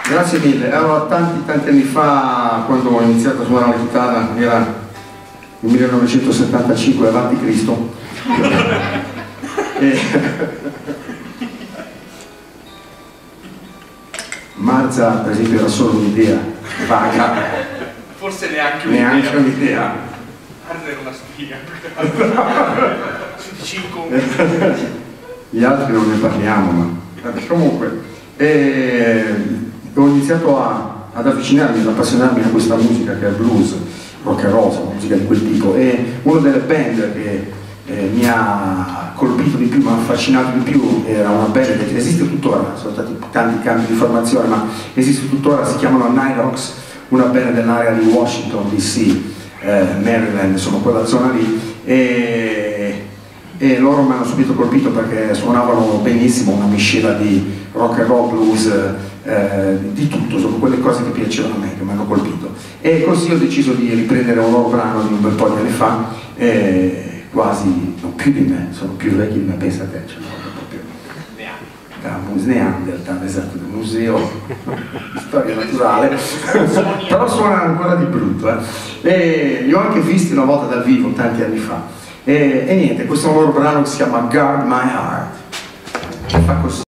Grazie mille. Allora, tanti anni fa, quando ho iniziato a suonare la chitarra, era il 1975 avanti Cristo. Marza, per esempio, era solo un'idea vaga. Forse neanche un'idea. Marza era una spia. Gli altri non ne parliamo, ma comunque ho iniziato ad avvicinarmi, ad appassionarmi a questa musica che è il blues, rock and roll, musica di quel tipo, e una delle band che mi ha colpito di più, mi ha affascinato di più, era una band che esiste tuttora, sono stati tanti cambi di formazione, ma esiste tuttora, si chiamano Nighthawks, una band dell'area di Washington DC, Maryland, insomma quella zona lì, e loro mi hanno subito colpito perché suonavano benissimo una miscela di rock and roll, blues, di tutto, sono quelle cose che piacevano a me, che mi hanno colpito, e così ho deciso di riprendere un loro brano di un bel po' di anni fa, quasi, no, più di me, sono più vecchi di me, pensa a te, cioè, proprio da Neanderthal, esatto, del museo di storia naturale, però suona ancora di brutto, e li ho anche visti una volta dal vivo, tanti anni fa. E niente, questo è un loro brano che si chiama Guard My Heart, che fa così.